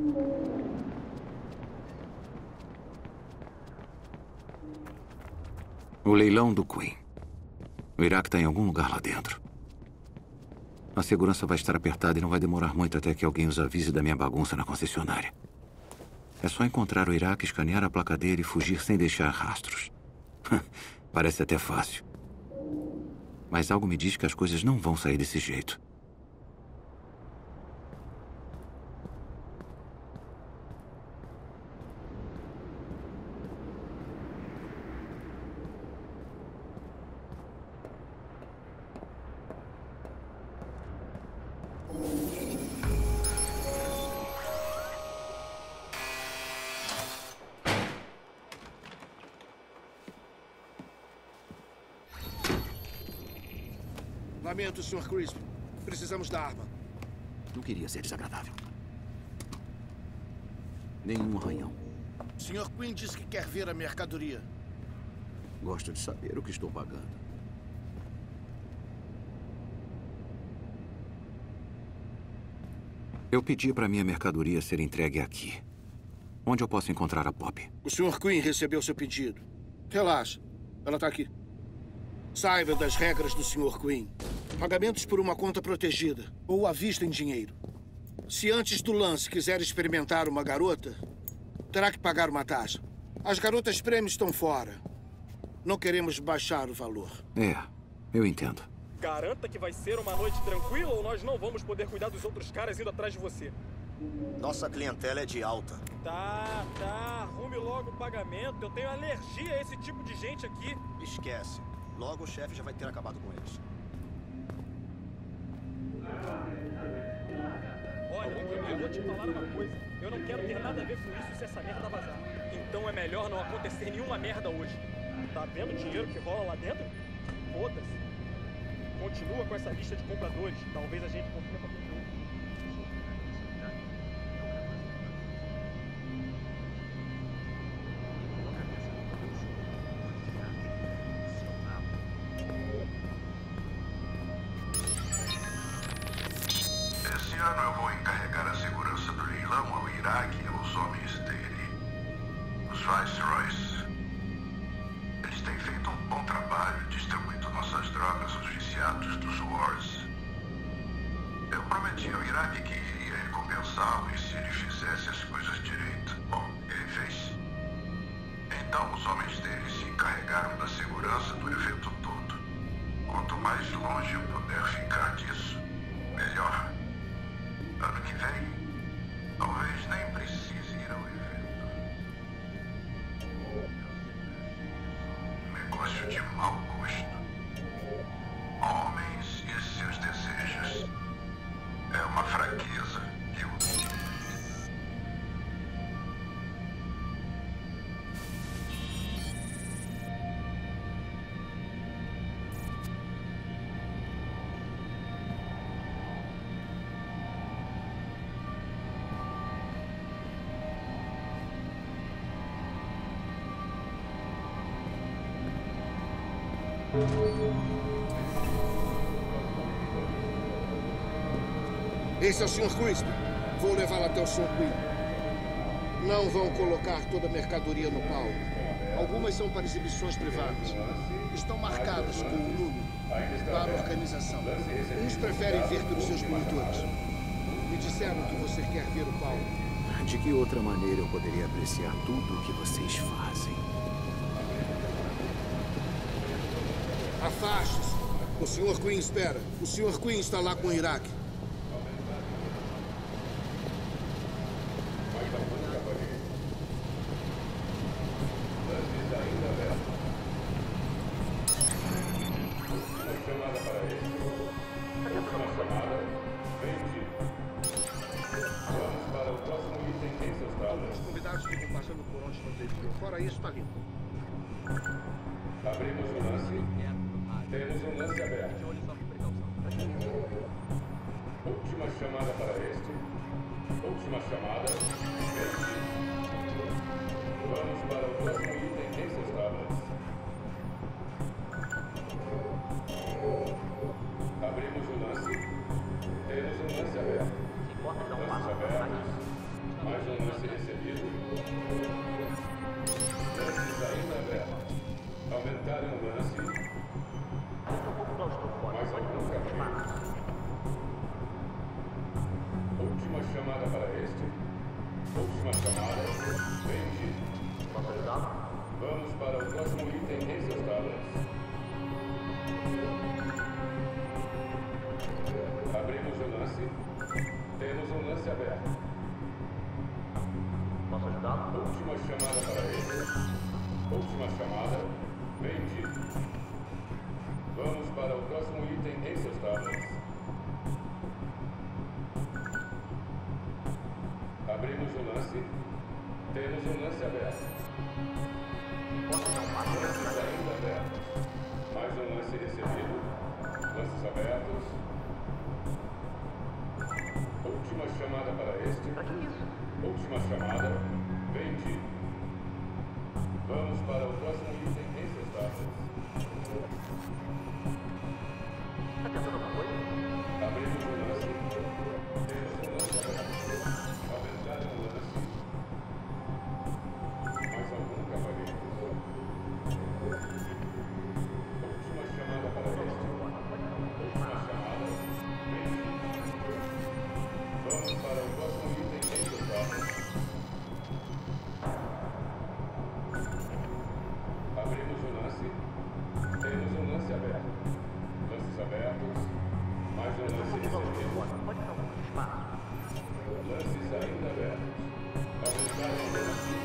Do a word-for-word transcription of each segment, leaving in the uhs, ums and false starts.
O leilão do Queen. O Iraque está em algum lugar lá dentro. A segurança vai estar apertada e não vai demorar muito até que alguém os avise da minha bagunça na concessionária. É só encontrar o Iraque, escanear a placa dele e fugir sem deixar rastros. Parece até fácil. Mas algo me diz que as coisas não vão sair desse jeito. Lamento, senhor Crisp. Precisamos da arma. Não queria ser desagradável. Nenhum arranhão. senhor Queen disse que quer ver a mercadoria. Gosto de saber o que estou pagando. Eu pedi para minha mercadoria ser entregue aqui. Onde eu posso encontrar a Poppy? O senhor Queen recebeu seu pedido. Relaxa. Ela está aqui. Saiba das regras do senhor Queen. Pagamentos por uma conta protegida ou à vista em dinheiro. Se antes do lance quiser experimentar uma garota, terá que pagar uma taxa. As garotas prêmios estão fora. Não queremos baixar o valor. É, eu entendo. Garanta que vai ser uma noite tranquila ou nós não vamos poder cuidar dos outros caras indo atrás de você? Nossa clientela é de alta. Tá, tá. Arrume logo o pagamento. Eu tenho alergia a esse tipo de gente aqui. Esquece. Logo o chefe já vai ter acabado com eles. Olha, eu vou te falar uma coisa. Eu não quero ter nada a ver com isso se essa merda vazar. Então é melhor não acontecer nenhuma merda hoje. Tá vendo o dinheiro que rola lá dentro? Foda-se. Continua com essa lista de compradores. Talvez a gente consiga fazer um jogo. Esse ano eu vou encarregar a segurança do leilão ao Iraque e aos homens dele. Os Viceroys. Eles têm feito um bom trabalho distribuindo nossas drogas aos viciados dos Wars. Eu prometi ao Iraque que iria recompensá-lo e se ele fizesse as coisas direito. Bom, ele fez. Então os homens dele se encarregaram da segurança do evento todo. Quanto mais longe eu puder ficar disso, melhor. Ano que vem, talvez nem precise ir ao evento. Negócio de mau gosto. Homens e seus desejos. É uma fraqueza que eu... Esse é o senhor Crisp. Vou levá-lo até o senhor Queen. Não vão colocar toda a mercadoria no palco. Algumas são para exibições privadas. Estão marcadas com o número para a organização. Uns preferem ver pelos seus monitores. Me disseram que você quer ver o palco. De que outra maneira eu poderia apreciar tudo o que vocês fazem? Afaste-se. O senhor Queen espera. O senhor Queen está lá com o Iraque. Os convidados ficam passando por onde não deviam. Fora isso, está limpo. Abrimos o lance. Temos um lance aberto. Última chamada para este. Última chamada. Este. Vamos para o próximo item em seus tablets. Abrimos o lance. Temos um lance aberto. Lances abertos. Mais aberto. Posso ajudá-lo? Última chamada para ele. Última chamada. Vendido. Vamos para o próximo item em seus tablets. Abrimos o lance. Temos um lance aberto. Lances ainda abertos. Mais um lance recebido. Lances abertos. Última chamada para este. Última chamada. Vendido. Vamos para o próximo item em seus tablets. Abrimos o lance. Temos um lance aberto. Aumentar um lance. Mais algum cavaleiro? Última chamada para este. Última chamada. Vendido. Vamos para o próximo item em seus tablets. Abrimos o lance. Temos um lance aberto. Lances abertos. Mais um lance recebido. Lances ainda abertos. Aumentar um lance.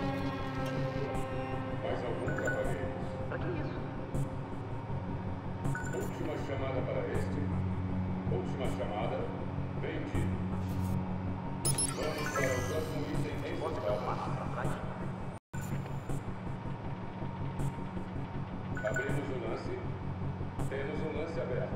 Mais algum cavaleiro? Última chamada para este. Última chamada. Vendido. Vamos para o próximo item em seus tablets. Abrimos o lance. Temos um lance aberto.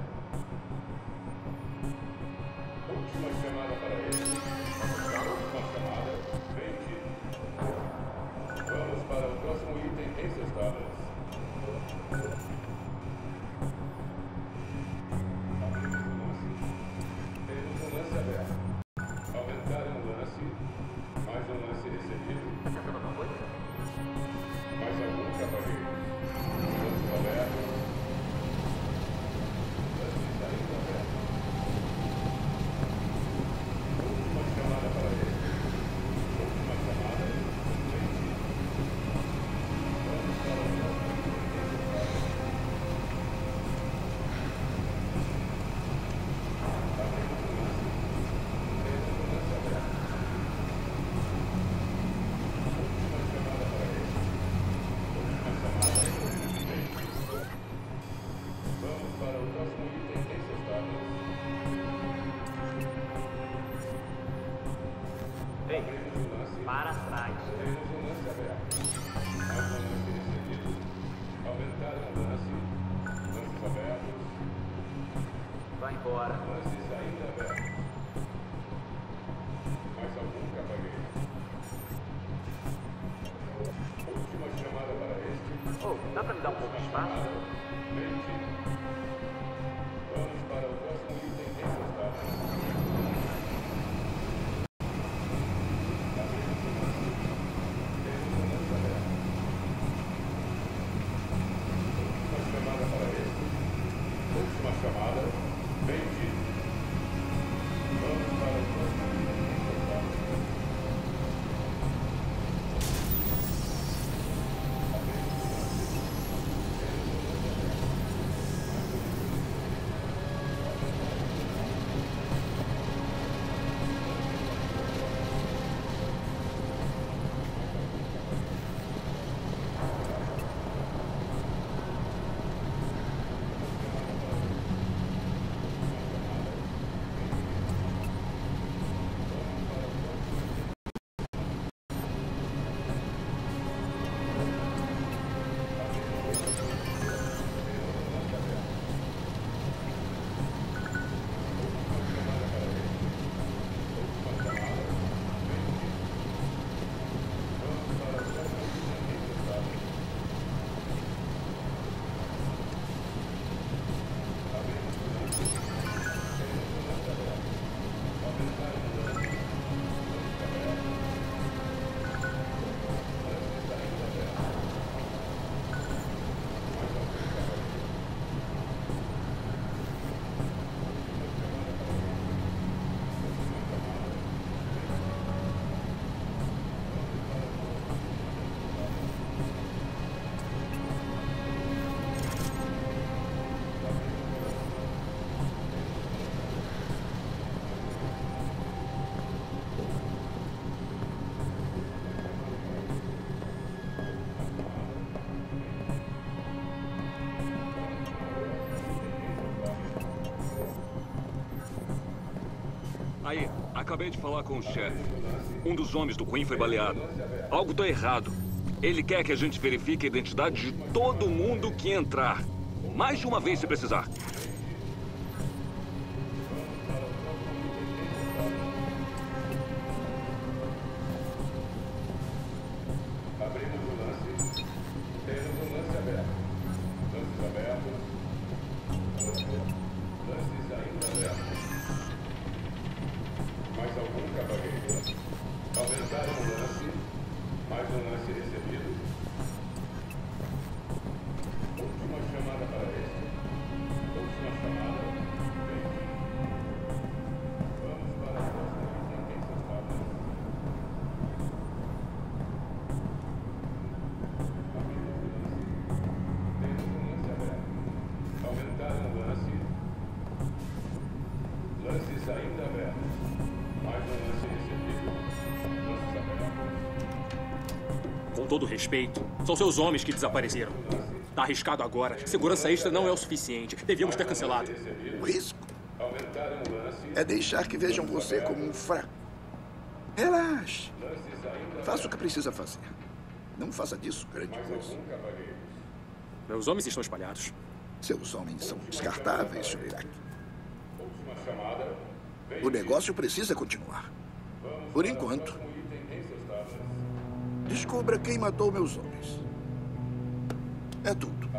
Última chamada para ele. Última chamada. Vendido. Vamos para o próximo item em seus tablets. Abrimos o lance. Temos um lance aberto. Aumentar um lance. Mais um lance recebido. Mais algum cavaleiro. Lances abertos. Lances ainda abertos. Última chamada para ele. Última chamada. Vendido. Vamos para o próximo item. Abrimos o lance. Temos um lance aberto. Última chamada para ele. Última chamada. Vamos para o próximo item em seus tablets. Abrimos o lance. Para trás. Temos um lance aberto. Mais um lance recebido. Aumentar um lance. Lances abertos. Vai embora. Lances ainda abertos. Mais algum cavaleiro? Última chamada para este. Oh, dá pra me dar um pouco de espaço? Vendido. Vamos para o próximo item em seus tablets. Abrimos o lance. Temos um lance aberto. Última chamada para este. Última chamada. Vendido. Vamos para o próximo item em seus tablets. Abrimos o lance. Temos um lance aberto. Aí, acabei de falar com o chefe. Um dos homens do Queen foi baleado. Algo tá errado. Ele quer que a gente verifique a identidade de todo mundo que entrar. Mais de uma vez se precisar. Com todo respeito, são seus homens que desapareceram. Tá arriscado agora. Segurança extra não é o suficiente. Devíamos ter cancelado. O risco é deixar que vejam você como um fraco. Relaxe. Faça o que precisa fazer. Não faça disso grande coisa. Meus homens estão espalhados. Seus homens são descartáveis, senhor Iraque. O negócio precisa continuar. Por enquanto. Descubra quem matou meus homens. É tudo.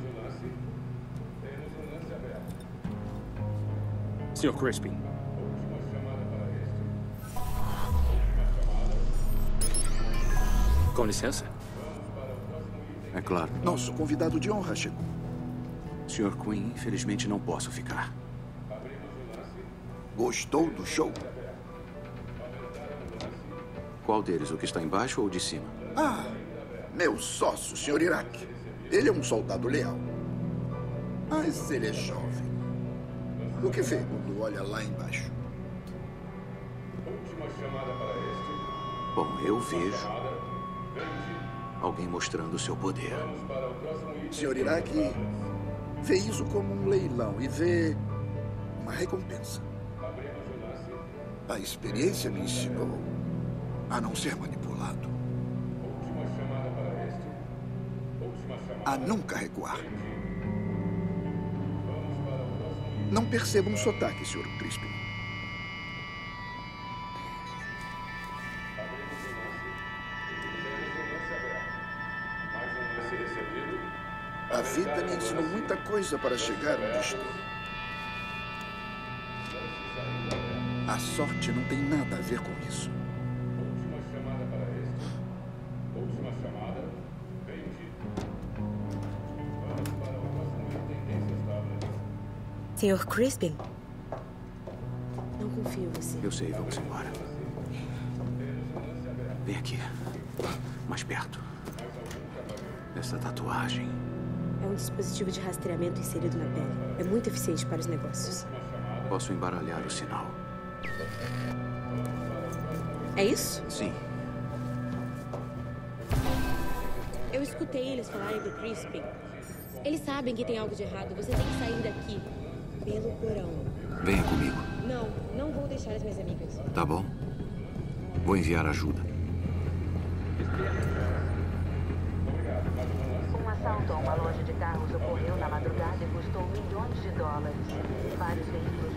senhor Crispin. Com licença? É claro. Nosso convidado de honra chegou. senhor Queen, infelizmente não posso ficar. Gostou do show? Qual deles? O que está embaixo ou o de cima? Ah, meu sócio, senhor Iraque. Ele é um soldado leal. Mas ele é jovem. O que vê quando olha lá embaixo? Bom, eu vejo alguém mostrando o seu poder. senhor Iraque vê isso como um leilão e vê uma recompensa. A experiência me ensinou a não ser manipulado. A nunca recuar. Não perceba um sotaque, senhor Crispin. A vida me ensinou muita coisa para chegar onde estou. A sorte não tem nada a ver com isso. senhor Crispin? Não confio em você. Eu sei, vamos embora. Vem aqui. Mais perto. Essa tatuagem. É um dispositivo de rastreamento inserido na pele. É muito eficiente para os negócios. Posso embaralhar o sinal. É isso? Sim. Eu escutei eles falarem do Crispin. Eles sabem que tem algo de errado. Você tem que sair daqui. Pelo porão. Venha comigo. Não, não vou deixar as minhas amigas. Tá bom. Vou enviar ajuda. Um assalto a uma loja de carros ocorreu na madrugada e custou milhões de dólares. Vários veículos